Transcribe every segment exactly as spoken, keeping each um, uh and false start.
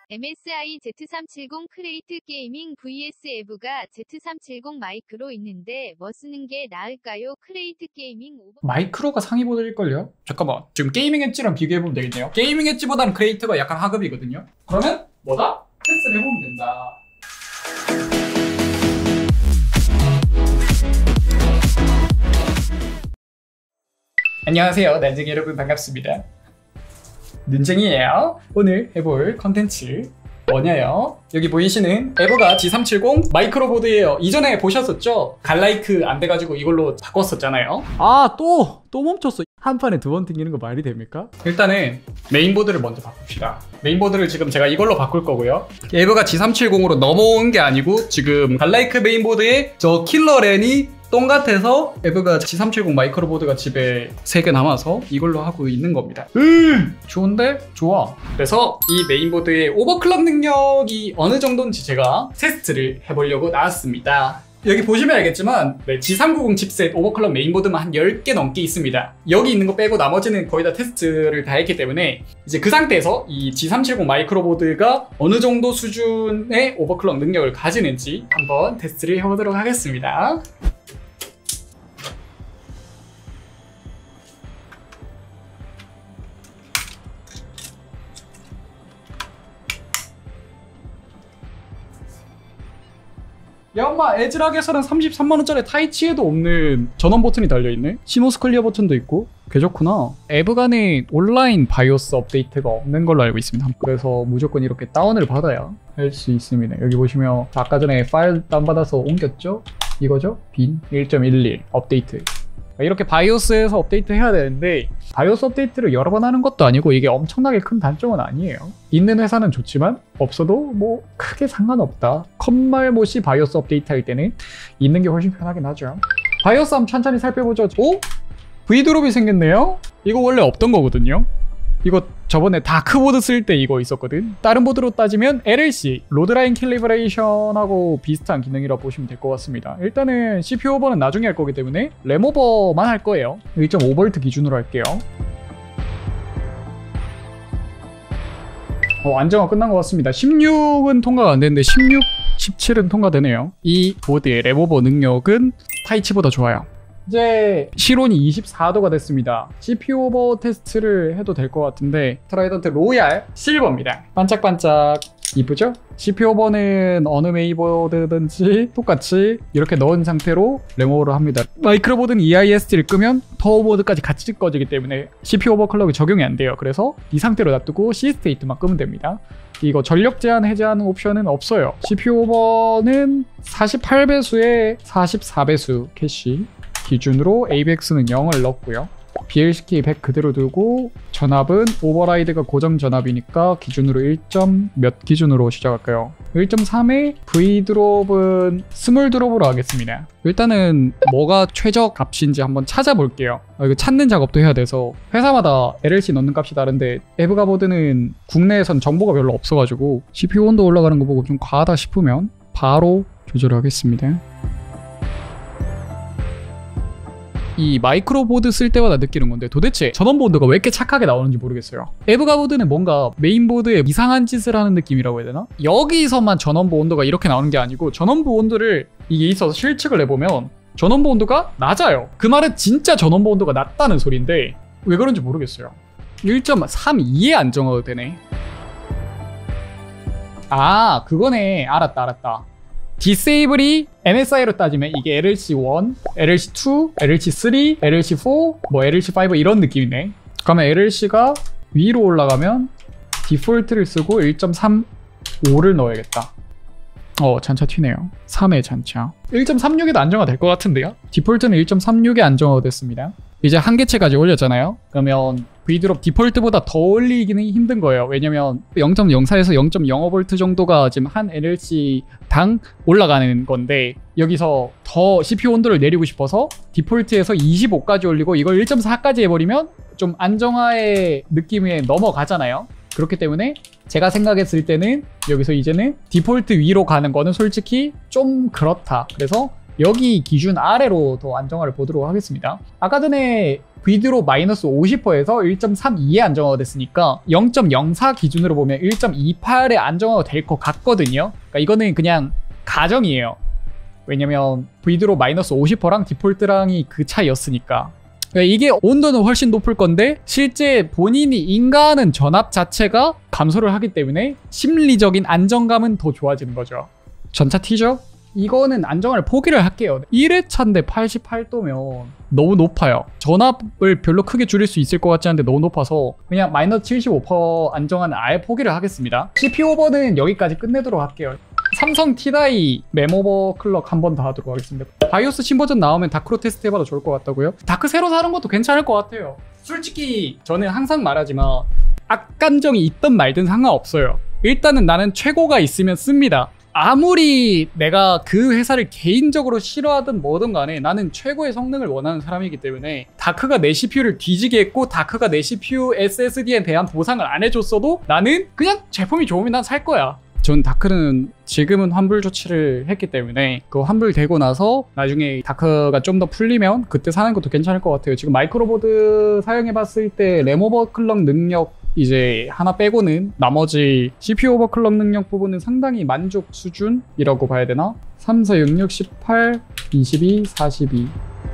엠에스아이 지 삼백칠십 크레이트 게이밍 vs 에브가 지 삼백칠십 마이크로 있는데 뭐 쓰는 게 나을까요? 크레이트 게이밍 오버... 마이크로가 상위 모델일걸요? 잠깐만, 지금 게이밍 엣지랑 비교해보면 되겠네요. 게이밍 엣지보다는 크레이트가 약간 하급이거든요. 그러면 뭐다? 테스트를 해보면 된다. 안녕하세요, 난쟁이 여러분, 반갑습니다. 눈쟁이에요. 오늘 해볼 컨텐츠 뭐냐요? 여기 보이시는 에버가 지 삼백칠십 마이크로 보드예요. 이전에 보셨었죠? 갈라이크 안 돼가지고 이걸로 바꿨었잖아요. 아, 또! 또 멈췄어. 한 판에 두 번 튕기는 거 말이 됩니까? 일단은 메인보드를 먼저 바꿉시다. 메인보드를 지금 제가 이걸로 바꿀 거고요. 에버가 지 삼백칠십으로 넘어온 게 아니고 지금 갈라이크 메인보드에 저 킬러랜이 똥같아서 에버가 지 삼백칠십 마이크로 보드가 집에 세 개 남아서 이걸로 하고 있는 겁니다. 음, 좋은데? 좋아. 그래서 이 메인보드의 오버클럭 능력이 어느 정도인지 제가 테스트를 해보려고 나왔습니다. 여기 보시면 알겠지만 네, 지 삼백구십 칩셋 오버클럭 메인보드만 한 열 개 넘게 있습니다. 여기 있는 거 빼고 나머지는 거의 다 테스트를 다 했기 때문에 이제 그 상태에서 이 지 삼백칠십 마이크로 보드가 어느 정도 수준의 오버클럭 능력을 가지는지 한번 테스트를 해보도록 하겠습니다. 야, 엄마, 에즈락에서는 삼십삼만 원짜리 타이치에도 없는 전원 버튼이 달려있네? 시모스 클리어 버튼도 있고 개 좋구나. 에브가는 온라인 바이오스 업데이트가 없는 걸로 알고 있습니다. 그래서 무조건 이렇게 다운을 받아야 할 수 있습니다. 여기 보시면 아까 전에 파일 다운받아서 옮겼죠? 이거죠? 빈 일 점 일일 업데이트. 이렇게 바이오스에서 업데이트 해야 되는데 바이오스 업데이트를 여러 번 하는 것도 아니고 이게 엄청나게 큰 단점은 아니에요. 있는 회사는 좋지만 없어도 뭐 크게 상관없다. 컴말못이 바이오스 업데이트 할 때는 있는 게 훨씬 편하긴 하죠. 바이오스 한번 천천히 살펴보죠. 오? V드롭이 생겼네요? 이거 원래 없던 거거든요. 이거 저번에 다크보드 쓸 때 이거 있었거든. 다른 보드로 따지면 엘엘씨, 로드라인 캘리브레이션하고 비슷한 기능이라고 보시면 될 것 같습니다. 일단은 씨피유 오버는 나중에 할 거기 때문에 램오버만 할 거예요. 일 점 오 볼트 기준으로 할게요. 어, 안정화 끝난 것 같습니다. 십육은 통과가 안 되는데 십육, 십칠은 통과되네요. 이 보드의 램오버 능력은 타이치보다 좋아요. 이제 실온이 이십사 도가 됐습니다. 씨피유 오버 테스트를 해도 될 것 같은데 트라이던트 로얄 실버입니다. 반짝반짝 이쁘죠? 씨피유 오버는 어느 메인보드든지 똑같이 이렇게 넣은 상태로 램오버를 합니다. 마이크로보드는 이아이에스디를 끄면 터보보드까지 같이 꺼지기 때문에 씨피유 오버클럭이 적용이 안 돼요. 그래서 이 상태로 놔두고 C스테이트만 끄면 됩니다. 이거 전력 제한 해제하는 옵션은 없어요. 씨피유 오버는 사십팔 배수에 사십사 배수 캐시 기준으로 에이비엑스는 영을 넣었고요. 비엘씨케이 백 그대로 두고 전압은 오버라이드가 고정 전압이니까 기준으로 일 점 몇 기준으로 시작할까요? 일 점 삼에 V드롭은 스몰 드롭으로 하겠습니다. 일단은 뭐가 최저 값인지 한번 찾아볼게요. 아, 이거 찾는 작업도 해야 돼서 회사마다 엘엘씨 넣는 값이 다른데 에브가 보드는 국내에선 정보가 별로 없어가지고 씨피유 온도 올라가는 거 보고 좀 과하다 싶으면 바로 조절하겠습니다. 이 마이크로 보드 쓸 때마다 느끼는 건데 도대체 전원 보드가 왜 이렇게 착하게 나오는지 모르겠어요. 에브가 보드는 뭔가 메인보드에 이상한 짓을 하는 느낌이라고 해야 되나? 여기서만 전원부 온도가 이렇게 나오는 게 아니고 전원부 온도를 이게 있어서 실측을 해보면 전원부 온도가 낮아요. 그 말은 진짜 전원부 온도가 낮다는 소리인데 왜 그런지 모르겠어요. 일 점 삼이에 안정화가 되네. 아, 그거네. 알았다 알았다. 디세이블이 엠에스아이로 따지면 이게 엘엘씨 일, 엘엘씨 이, 엘엘씨 삼, 엘엘씨 사, 뭐 엘엘씨 오 이런 느낌이네. 그러면 엘엘씨가 위로 올라가면 디폴트를 쓰고 일 점 삼오를 넣어야겠다. 어, 잔차 튀네요. 삼의 잔차. 일 점 삼육에도 안정화 될 것 같은데요? 디폴트는 일 점 삼육에 안정화가 됐습니다. 이제 한 개체까지 올렸잖아요. 그러면 V드롭 디폴트보다 더 올리기는 힘든 거예요. 왜냐면 영 점 영사에서 영 점 영오 볼트 정도가 지금 한 엘엘씨당 올라가는 건데 여기서 더 씨피유 온도를 내리고 싶어서 디폴트에서 이십오까지 올리고 이걸 일 점 사까지 해버리면 좀 안정화의 느낌에 넘어가잖아요. 그렇기 때문에 제가 생각했을 때는 여기서 이제는 디폴트 위로 가는 거는 솔직히 좀 그렇다. 그래서 여기 기준 아래로 더 안정화를 보도록 하겠습니다. 아까 전에 브이드로 마이너스 오십 퍼센트에서 일 점 삼이에 안정화가 됐으니까 영 점 영사 기준으로 보면 일 점 이팔에 안정화가 될 것 같거든요. 그러니까 이거는 그냥 가정이에요. 왜냐면 브이드로 마이너스 오십 퍼센트랑 디폴트랑이 그 차이였으니까. 그러니까 이게 온도는 훨씬 높을 건데 실제 본인이 인가하는 전압 자체가 감소를 하기 때문에 심리적인 안정감은 더 좋아지는 거죠. 전차 T죠? 이거는 안정화를 포기를 할게요. 일 회차인데 팔십팔 도면 너무 높아요. 전압을 별로 크게 줄일 수 있을 것 같지 않은데 너무 높아서 그냥 마이너스 칠십오 퍼센트 안정화는 아예 포기를 하겠습니다. 씨피유 오버는 여기까지 끝내도록 할게요. 삼성 T다이 멤오버 클럭 한 번 더 하도록 하겠습니다. 바이오스 신버전 나오면 다크로 테스트 해봐도 좋을 것 같다고요? 다크 새로 사는 것도 괜찮을 것 같아요. 솔직히 저는 항상 말하지만 악감정이 있든 말든 상관없어요. 일단은 나는 최고가 있으면 씁니다. 아무리 내가 그 회사를 개인적으로 싫어하든 뭐든 간에 나는 최고의 성능을 원하는 사람이기 때문에 다크가 내 씨피유를 뒤지게 했고 다크가 내 씨피유 에스에스디에 대한 보상을 안 해줬어도 나는 그냥 제품이 좋으면 난 살 거야. 전 다크는 지금은 환불 조치를 했기 때문에 그 환불되고 나서 나중에 다크가 좀 더 풀리면 그때 사는 것도 괜찮을 것 같아요. 지금 마이크로보드 사용해봤을 때 램 오버클럭 능력 이제 하나 빼고는 나머지 씨피유 오버클럭 능력 부분은 상당히 만족 수준이라고 봐야 되나? 삼, 사, 육, 육, 십팔, 이십이, 사십이.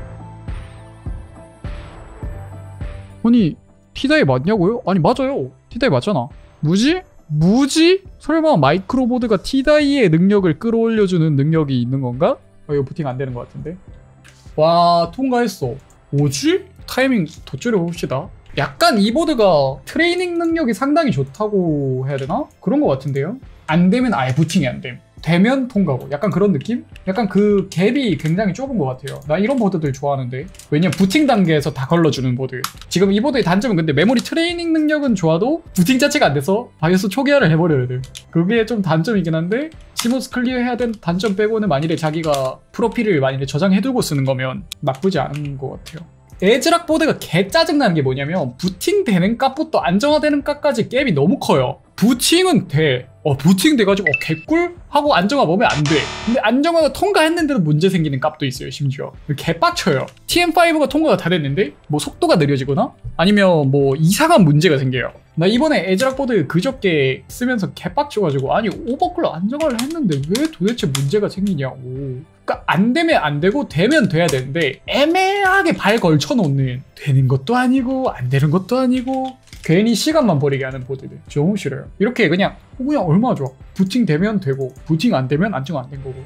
아니 T다이 맞냐고요? 아니 맞아요. T다이 맞잖아. 뭐지? 뭐지? 설마 마이크로보드가 T다이의 능력을 끌어올려주는 능력이 있는 건가? 어, 이거 부팅 안 되는 것 같은데. 와 통과했어. 뭐지? 타이밍 더 줄여봅시다. 약간 이 보드가 트레이닝 능력이 상당히 좋다고 해야 되나? 그런 것 같은데요? 안 되면 아예 부팅이 안 됨. 되면 통과고. 약간 그런 느낌? 약간 그 갭이 굉장히 좁은 것 같아요. 나 이런 보드들 좋아하는데. 왜냐면 부팅 단계에서 다 걸러주는 보드. 지금 이 보드의 단점은 근데 메모리 트레이닝 능력은 좋아도 부팅 자체가 안 돼서 바이오스 초기화를 해버려야 돼. 그게 좀 단점이긴 한데 시모스 클리어 해야 된 단점 빼고는 만일에 자기가 프로필을 만일에 저장해두고 쓰는 거면 나쁘지 않은 것 같아요. 에즈락 보드가 개 짜증나는 게 뭐냐면 부팅 되는 값부터 안정화되는 값까지 갭이 너무 커요. 부팅은 돼. 어 부팅 돼가지고 어, 개꿀? 하고 안정화 보면 안 돼. 근데 안정화가 통과했는데도 문제 생기는 값도 있어요. 심지어 개빡쳐요. 티엠 파이브가 통과가 다 됐는데 뭐 속도가 느려지거나 아니면 뭐 이상한 문제가 생겨요. 나 이번에 에즈락 보드 그저께 쓰면서 개빡쳐가지고 아니 오버클럭 안정화를 했는데 왜 도대체 문제가 생기냐고. 그러니까 안 되면 안 되고 되면 돼야 되는데 애매하게 발 걸쳐놓는 되는 것도 아니고 안 되는 것도 아니고 괜히 시간만 버리게 하는 보드들 너무 싫어요. 이렇게 그냥 어, 그냥 얼마나 좋아. 부팅 되면 되고 부팅 안 되면 안정 안 된 거고.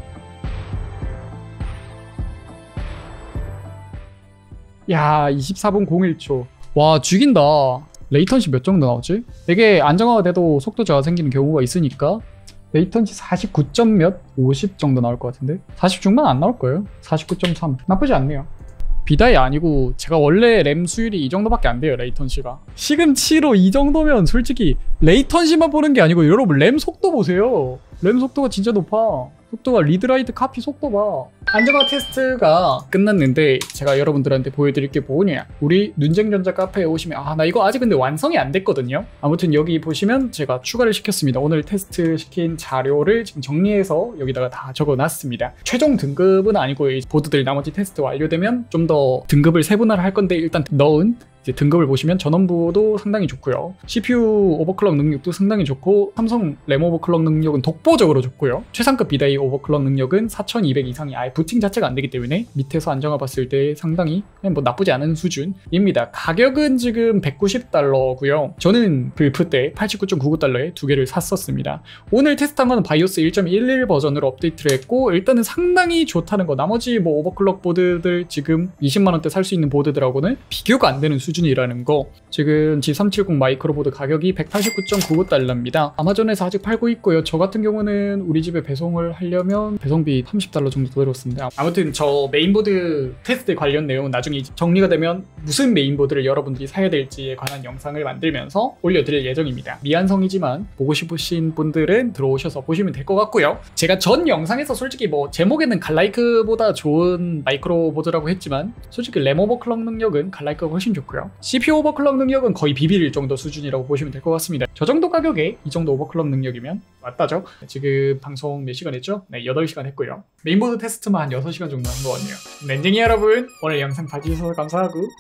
야 이십사 분 공일 초. 와 죽인다. 레이턴시 몇 정도 나오지? 이게 안정화가 돼도 속도 저하 생기는 경우가 있으니까 레이턴시 사십구 점 몇? 오십 정도 나올 것 같은데? 사십 중반 안 나올 거예요. 사십구 점 삼. 나쁘지 않네요. 비다이 아니고 제가 원래 램 수율이 이 정도밖에 안 돼요. 레이턴시가. 시금치로 이 정도면 솔직히 레이턴시만 보는 게 아니고 여러분 램 속도 보세요. 램 속도가 진짜 높아. 속도가 리드라이트 카피 속도 봐. 안정화 테스트가 끝났는데 제가 여러분들한테 보여드릴 게 뭐냐. 우리 눈쟁전자 카페에 오시면 아 나 이거 아직 근데 완성이 안 됐거든요. 아무튼 여기 보시면 제가 추가를 시켰습니다. 오늘 테스트 시킨 자료를 지금 정리해서 여기다가 다 적어놨습니다. 최종 등급은 아니고 이 보드들 나머지 테스트 완료되면 좀 더 등급을 세분화를 할 건데 일단 넣은 이제 등급을 보시면 전원부도 상당히 좋고요. 씨피유 오버클럭 능력도 상당히 좋고 삼성 램 오버클럭 능력은 독보적으로 좋고요. 최상급 비다이 오버클럭 능력은 사천이백 이상이 아예 부팅 자체가 안 되기 때문에 밑에서 안정화 봤을 때 상당히 그냥 뭐 나쁘지 않은 수준입니다. 가격은 지금 백구십 달러고요. 저는 불프 때 팔십구 점 구구 달러에 두 개를 샀었습니다. 오늘 테스트한 거는 바이오스 일 점 일일 버전으로 업데이트를 했고 일단은 상당히 좋다는 거. 나머지 뭐 오버클럭 보드들 지금 이십만 원대 살 수 있는 보드들하고는 비교가 안 되는 수준 수준이라는 거. 지금 지 삼백칠십 마이크로보드 가격이 백팔십구 점 구구 달러입니다. 아마존에서 아직 팔고 있고요. 저 같은 경우는 우리 집에 배송을 하려면 배송비 삼십 달러 정도 더 들었습니다. 아무튼 저 메인보드 테스트 관련 내용은 나중에 정리가 되면 무슨 메인보드를 여러분들이 사야 될지에 관한 영상을 만들면서 올려드릴 예정입니다. 미완성이지만 보고 싶으신 분들은 들어오셔서 보시면 될 것 같고요. 제가 전 영상에서 솔직히 뭐 제목에는 갈라이크보다 좋은 마이크로보드라고 했지만 솔직히 램 오버클럭 능력은 갈라이크가 훨씬 좋고요. 씨피유 오버클럭 능력은 거의 비빌 정도 수준이라고 보시면 될 것 같습니다. 저 정도 가격에 이 정도 오버클럭 능력이면 맞다죠? 지금 방송 몇 시간 했죠? 네, 여덟 시간 했고요. 메인보드 테스트만 한 여섯 시간 정도 한 것 같네요. 랜쟁이 여러분, 오늘 영상 봐주셔서 감사하고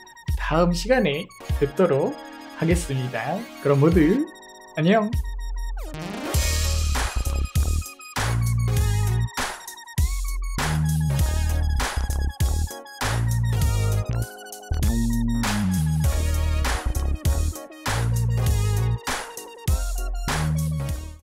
다음 시간에 뵙도록 하겠습니다. 그럼 모두 안녕.